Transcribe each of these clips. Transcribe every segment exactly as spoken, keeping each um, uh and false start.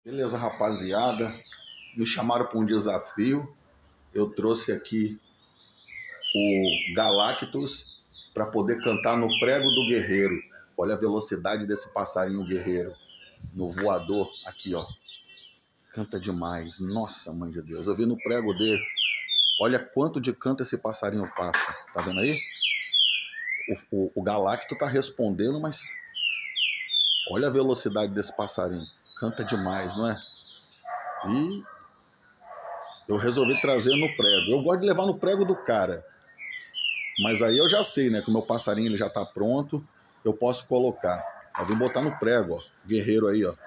Beleza, rapaziada, me chamaram para um desafio. Eu trouxe aqui o Galactus para poder cantar no prego do guerreiro. Olha a velocidade desse passarinho guerreiro no voador aqui, ó. Canta demais. Nossa, mãe de Deus. Eu vi no prego dele. Olha quanto de canto esse passarinho passa. Tá vendo aí? O, o, o Galactus tá respondendo, mas olha a velocidade desse passarinho. Canta demais, não é? E eu resolvi trazer no prego. Eu gosto de levar no prego do cara. Mas aí eu já sei, né? Que o meu passarinho ele já tá pronto. Eu posso colocar. Eu vim botar no prego, ó. Guerreiro aí, ó.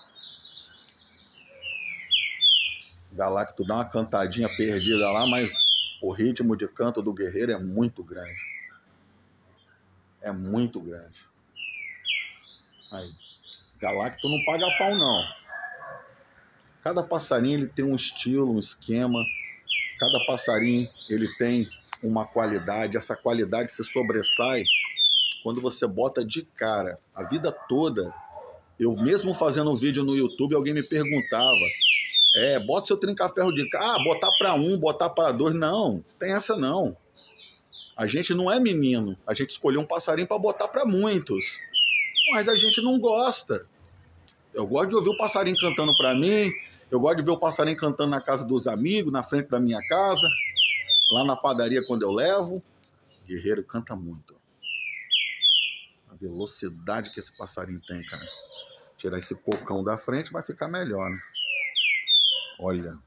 Galactus dá uma cantadinha perdida lá, mas o ritmo de canto do guerreiro é muito grande. É muito grande. Aí. Galactus não paga pau, não. Cada passarinho ele tem um estilo, um esquema. Cada passarinho ele tem uma qualidade. Essa qualidade se sobressai quando você bota de cara. A vida toda, eu mesmo fazendo um vídeo no YouTube, alguém me perguntava, é, bota seu trinca-ferro de cá, ah, botar para um, botar para dois. Não, tem essa não. A gente não é menino. A gente escolheu um passarinho para botar para muitos. Mas a gente não gosta. Eu gosto de ouvir o passarinho cantando para mim. Eu gosto de ver o passarinho cantando na casa dos amigos, na frente da minha casa, lá na padaria quando eu levo. Guerreiro canta muito. A velocidade que esse passarinho tem, cara. Tirar esse cocão da frente vai ficar melhor, né? Olha.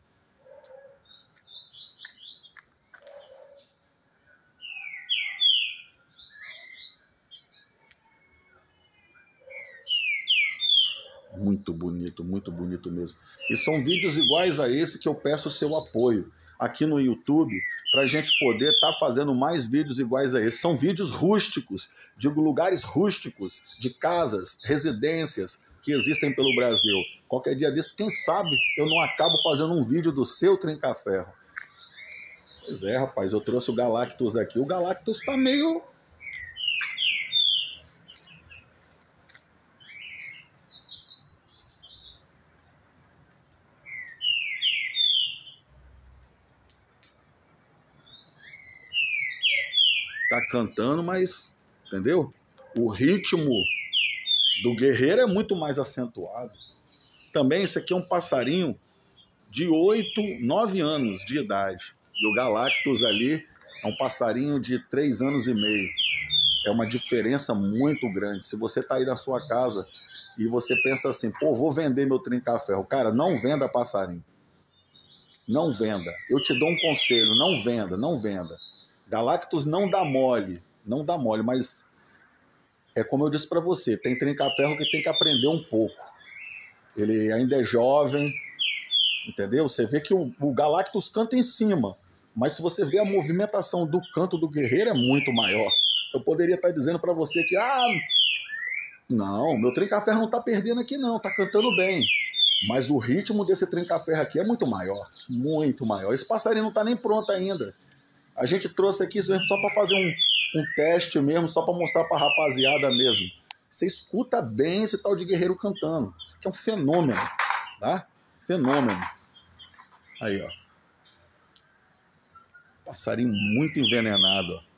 Muito bonito, muito bonito mesmo. E são vídeos iguais a esse que eu peço o seu apoio aqui no YouTube, para a gente poder estar tá fazendo mais vídeos iguais a esse. São vídeos rústicos, digo lugares rústicos, de casas, residências que existem pelo Brasil. Qualquer dia desse, quem sabe, eu não acabo fazendo um vídeo do seu trinca-ferro. Pois é, rapaz, eu trouxe o Galactus aqui. O Galactus tá meio... tá cantando, mas, entendeu? O ritmo do guerreiro é muito mais acentuado. Também esse aqui é um passarinho de oito, nove anos de idade. E o Galactus ali é um passarinho de três anos e meio. É uma diferença muito grande. Se você tá aí na sua casa e você pensa assim, pô, vou vender meu trinca-ferro. Cara, não venda passarinho. Não venda. Eu te dou um conselho, não venda, não venda. Galactus não dá mole, não dá mole, mas é como eu disse para você, tem trinca-ferro que tem que aprender um pouco. Ele ainda é jovem, entendeu? Você vê que o, o Galactus canta em cima, mas se você vê a movimentação do canto do guerreiro é muito maior. Eu poderia estar dizendo para você que, ah, não, meu trinca-ferro não tá perdendo aqui não, tá cantando bem. Mas o ritmo desse trinca-ferro aqui é muito maior, muito maior. Esse passarinho não tá nem pronto ainda. A gente trouxe aqui isso só para fazer um, um teste mesmo, só para mostrar para a rapaziada mesmo. Você escuta bem esse tal de guerreiro cantando. Isso aqui é um fenômeno, tá? Fenômeno. Aí, ó. Passarinho muito envenenado, ó.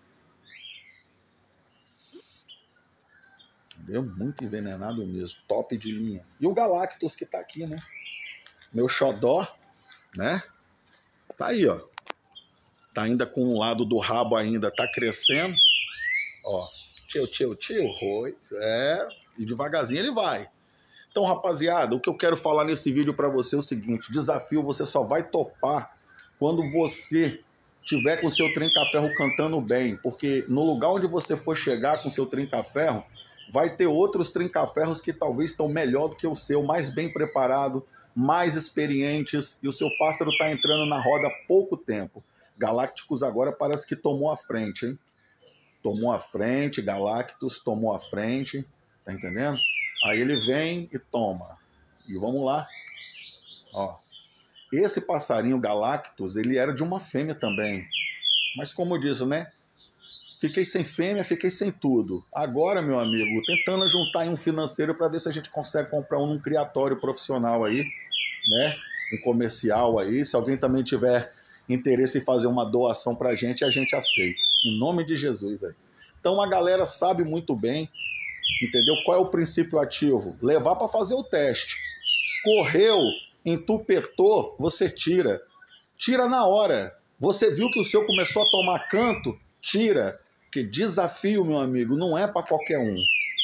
Entendeu? Muito envenenado mesmo. Top de linha. E o Galactus que tá aqui, né? Meu xodó, né? Tá aí, ó. Tá ainda com o lado do rabo ainda, tá crescendo. Ó, tio, tio, tio, oi. É, e devagarzinho ele vai. Então, rapaziada, o que eu quero falar nesse vídeo pra você é o seguinte, desafio você só vai topar quando você tiver com seu trinca-ferro cantando bem, porque no lugar onde você for chegar com seu trinca-ferro, vai ter outros trinca-ferros que talvez estão melhor do que o seu, mais bem preparado, mais experientes, e o seu pássaro tá entrando na roda há pouco tempo. Galactus agora parece que tomou a frente, hein? Tomou a frente, Galactus tomou a frente, tá entendendo? Aí ele vem e toma. E vamos lá. Ó. Esse passarinho Galactus, ele era de uma fêmea também. Mas como eu disse, né? fiquei sem fêmea, fiquei sem tudo. Agora, meu amigo, tentando juntar aí um financeiro para ver se a gente consegue comprar um num criatório profissional aí, né? Um comercial aí. Se alguém também tiver interesse em fazer uma doação pra gente, a gente aceita. Em nome de Jesus aí. Então a galera sabe muito bem, entendeu? Qual é o princípio ativo? Levar para fazer o teste. Correu, entupetou, você tira. Tira na hora. Você viu que o seu começou a tomar canto? Tira. Que desafio, meu amigo, não é para qualquer um.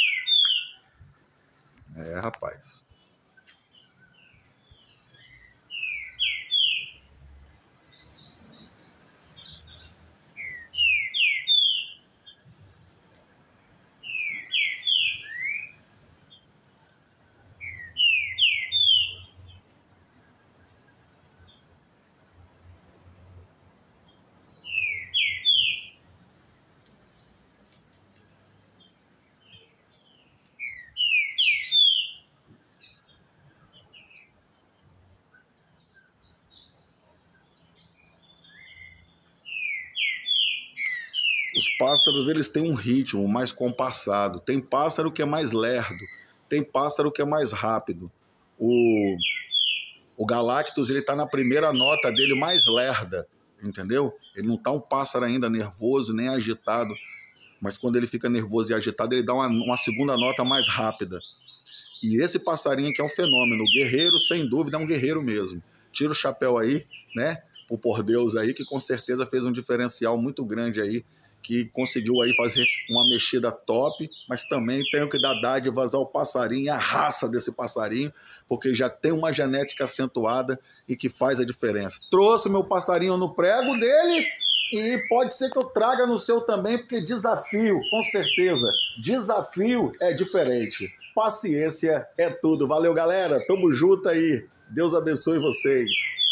É, rapaz. Os pássaros, eles têm um ritmo mais compassado. Tem pássaro que é mais lerdo, tem pássaro que é mais rápido. O, o Galactus, ele tá na primeira nota dele mais lerda, entendeu? Ele não tá um pássaro ainda nervoso, nem agitado, mas quando ele fica nervoso e agitado, ele dá uma, uma segunda nota mais rápida. E esse passarinho aqui é um fenômeno. O guerreiro, sem dúvida, é um guerreiro mesmo. Tira o chapéu aí, né? O por Deus aí, que com certeza fez um diferencial muito grande aí, que conseguiu aí fazer uma mexida top, mas também tenho que dar dádivas ao passarinho, a raça desse passarinho, porque já tem uma genética acentuada e que faz a diferença. Trouxe meu passarinho no prego dele e pode ser que eu traga no seu também, porque desafio, com certeza, desafio é diferente. Paciência é tudo. Valeu, galera. Tamo junto aí. Deus abençoe vocês.